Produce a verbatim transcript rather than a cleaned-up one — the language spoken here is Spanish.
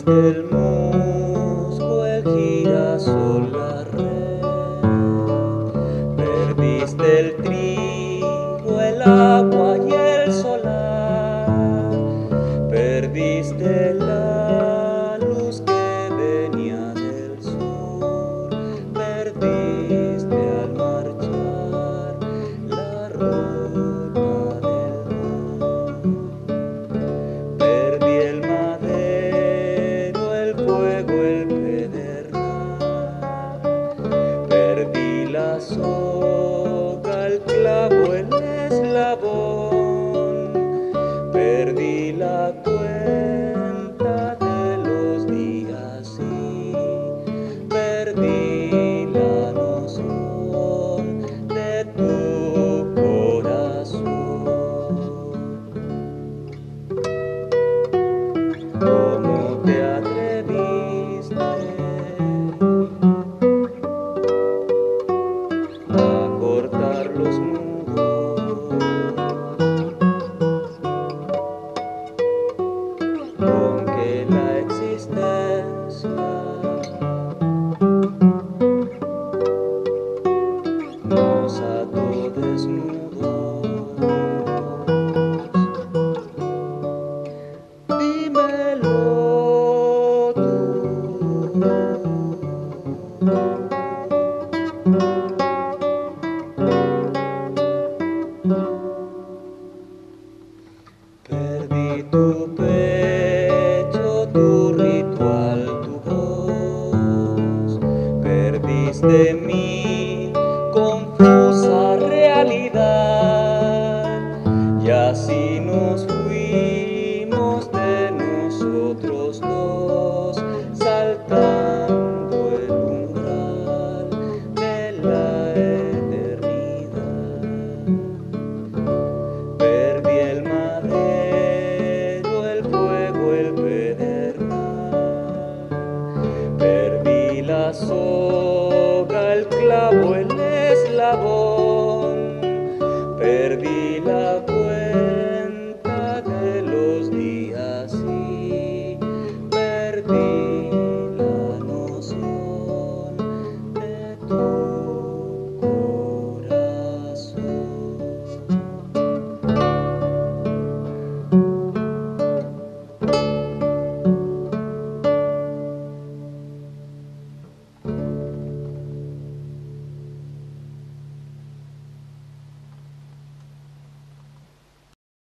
el musgo, el girasol, la red. Perdiste el trigo, el agua y el solar. Perdiste la luz que venía del sur. Perdiste al marchar la ruta del mar. Perdí el madero, el fuego, el pedernal. Perdí la soga, el clavo, el eslabón. Perdí la cuenta de los días y perdí la noción de tu corazón. ¿Cómo te atreviste a cortar los nudos con que la existencia nos ató desnudos? Dímelo tú. Perdí tu pecho, tu ritual, tu voz. Perdiste mi confusa realidad. Y así nos fuimos de nosotros dos, saltando el umbral de la eternidad. Perdí el madero, el fuego, el pedernal. Perdí la soga, el clavo, el eslabón.